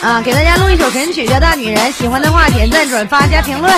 啊，给大家录一首神曲叫《大女人》，喜欢的话点赞、转发、加评论。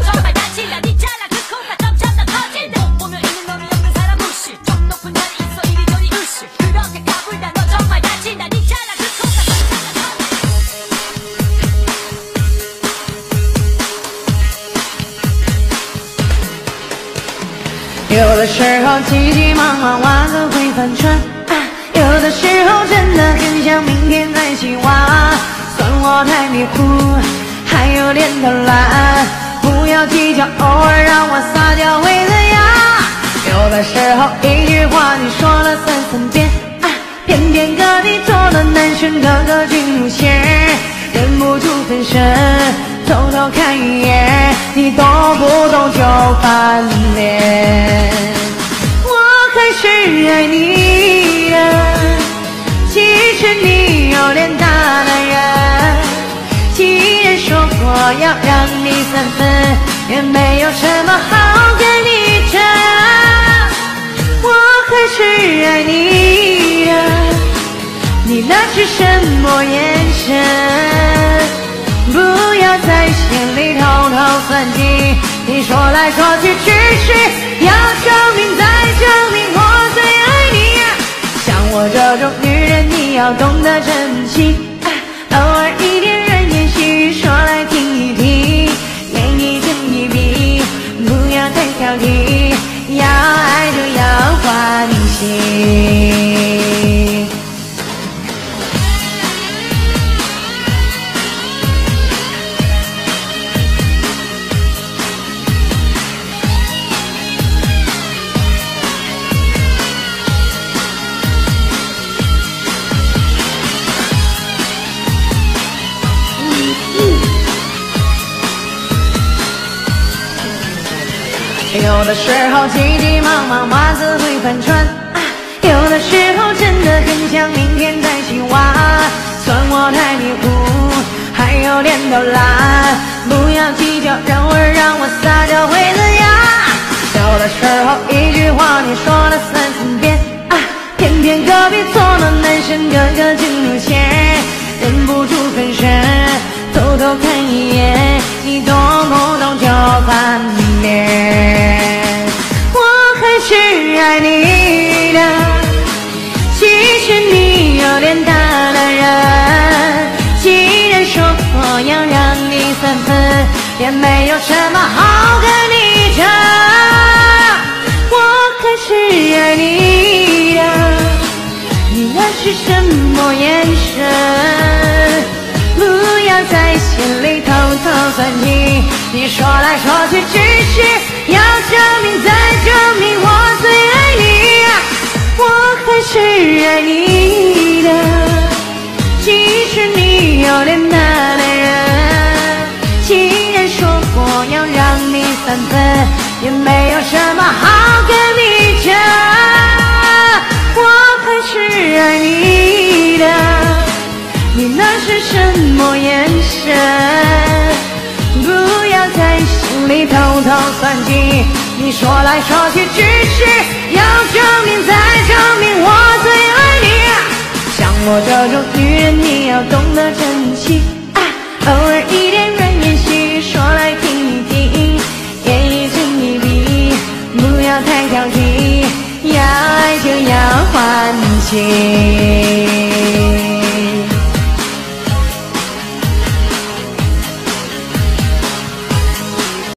有的时候急急忙忙袜子会翻船，有的时候真的很想明天再起哇，算我太迷糊，还有点偷懒，不要计较，偶尔让我撒娇会怎样？有的时候一句话你说了3、4遍，偏偏隔壁桌的男生个个进入线，忍不住分神，偷偷看一眼，你动不动就翻脸。我还是爱你的，其实你有点大男人，既然说过要让你3分，也没有什么好跟你争。我还是爱你的，你那是什么眼神？不要在心里偷偷算计，你说来说去只是要证明再证明我最爱你。像我这种女人你要懂得珍惜，偶尔一点人言细语说来听一听，眼一睁一闭，不要太挑剔，要爱就要欢喜。有的时候急急忙忙袜子会翻船，有的时候真的很想明天再起哇，算我太迷糊，还有点偷懒，不要计较，偶尔让我撒娇会怎样？有的时候一句话你说了3、4遍，偏偏隔壁桌的男生个个进入线，忍不住分神，偷偷看一眼，你动不动就翻脸。我还是爱你的，其实你有点大男人，既然说过要让你3分，也没有什么好跟你争。我还是爱你的，你那是什么眼神？不要在心里偷偷算计，你说来说去只是要证明再证明我最爱你。我还是爱你的，其实你有点大男人，既然说过要让你3分，也没有什么好跟你争。我还是爱你的，你那是什么眼神？不要在心里偷偷算计，你说来说去只是要证明再证明我最爱你。像我这种女人你要懂得珍惜。